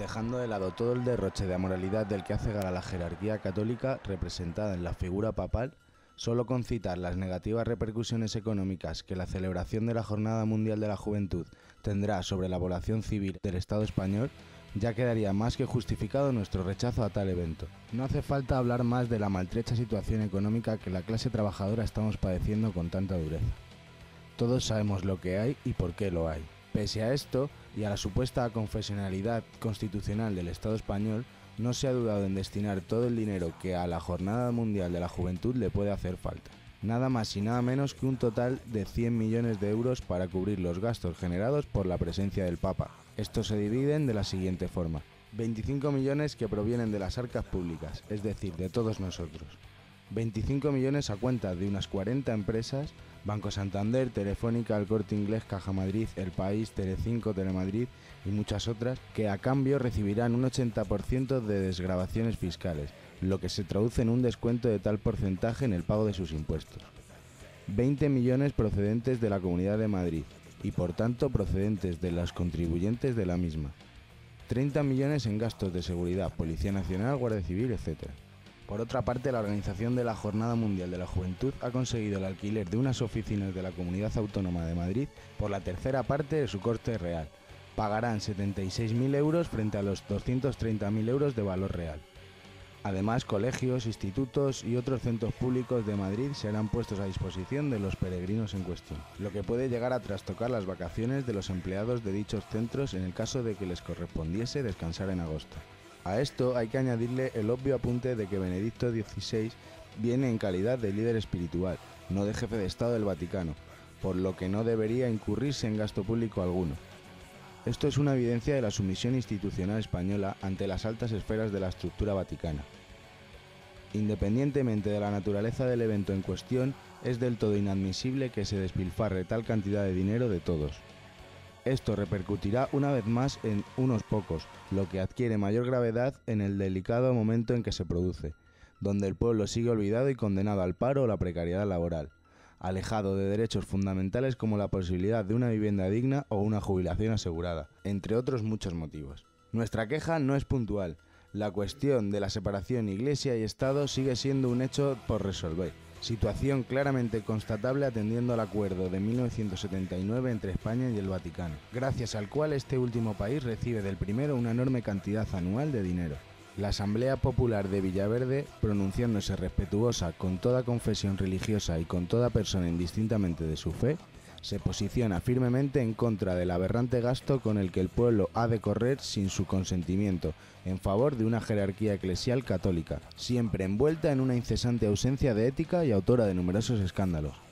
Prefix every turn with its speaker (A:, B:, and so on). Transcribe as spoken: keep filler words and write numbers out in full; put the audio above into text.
A: Dejando de lado todo el derroche de amoralidad del que hace gala la jerarquía católica representada en la figura papal, solo con citar las negativas repercusiones económicas que la celebración de la Jornada Mundial de la Juventud tendrá sobre la población civil del Estado español, ya quedaría más que justificado nuestro rechazo a tal evento. No hace falta hablar más de la maltrecha situación económica que la clase trabajadora estamos padeciendo con tanta dureza. Todos sabemos lo que hay y por qué lo hay. Pese a esto, y a la supuesta confesionalidad constitucional del Estado español, no se ha dudado en destinar todo el dinero que a la Jornada Mundial de la Juventud le puede hacer falta. Nada más y nada menos que un total de cien millones de euros para cubrir los gastos generados por la presencia del Papa. Estos se dividen de la siguiente forma: veinticinco millones que provienen de las arcas públicas, es decir, de todos nosotros. veinticinco millones a cuenta de unas cuarenta empresas: Banco Santander, Telefónica, El Corte Inglés, Caja Madrid, El País, Telecinco, Telemadrid y muchas otras, que a cambio recibirán un ochenta por ciento de desgravaciones fiscales, lo que se traduce en un descuento de tal porcentaje en el pago de sus impuestos. veinte millones procedentes de la Comunidad de Madrid y por tanto procedentes de los contribuyentes de la misma. treinta millones en gastos de seguridad, Policía Nacional, Guardia Civil, etcétera. Por otra parte, la organización de la Jornada Mundial de la Juventud ha conseguido el alquiler de unas oficinas de la Comunidad Autónoma de Madrid por la tercera parte de su coste real. Pagarán setenta y seis mil euros frente a los doscientos treinta mil euros de valor real. Además, colegios, institutos y otros centros públicos de Madrid serán puestos a disposición de los peregrinos en cuestión, lo que puede llegar a trastocar las vacaciones de los empleados de dichos centros en el caso de que les correspondiese descansar en agosto. A esto hay que añadirle el obvio apunte de que Benedicto dieciséis viene en calidad de líder espiritual, no de jefe de Estado del Vaticano, por lo que no debería incurrirse en gasto público alguno. Esto es una evidencia de la sumisión institucional española ante las altas esferas de la estructura vaticana. Independientemente de la naturaleza del evento en cuestión, es del todo inadmisible que se despilfarre tal cantidad de dinero de todos. Esto repercutirá una vez más en unos pocos, lo que adquiere mayor gravedad en el delicado momento en que se produce, donde el pueblo sigue olvidado y condenado al paro o la precariedad laboral, alejado de derechos fundamentales como la posibilidad de una vivienda digna o una jubilación asegurada, entre otros muchos motivos. Nuestra queja no es puntual. La cuestión de la separación Iglesia y Estado sigue siendo un hecho por resolver, situación claramente constatable atendiendo al acuerdo de mil novecientos setenta y nueve entre España y el Vaticano, gracias al cual este último país recibe del primero una enorme cantidad anual de dinero. La Asamblea Popular de Villaverde, pronunciándose respetuosa con toda confesión religiosa y con toda persona indistintamente de su fe, se posiciona firmemente en contra del aberrante gasto con el que el pueblo ha de correr sin su consentimiento, en favor de una jerarquía eclesial católica, siempre envuelta en una incesante ausencia de ética y autora de numerosos escándalos.